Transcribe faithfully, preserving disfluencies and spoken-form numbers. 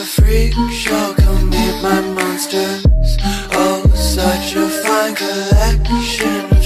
freak show, come meet my monsters. Oh, such a fine collection